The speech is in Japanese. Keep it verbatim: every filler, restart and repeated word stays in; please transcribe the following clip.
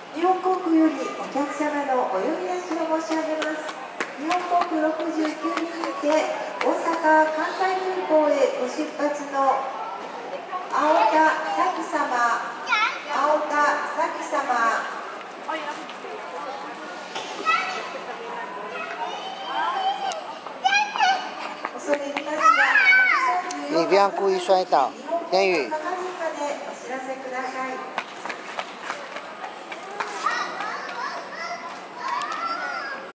日本航空よりお客様のお呼び出しを申し上げます。日本航空ろくじゅうきゅうにんにて大阪・関西空港へご出発の青田咲様、青田咲様。 你不要故意摔倒，天宇。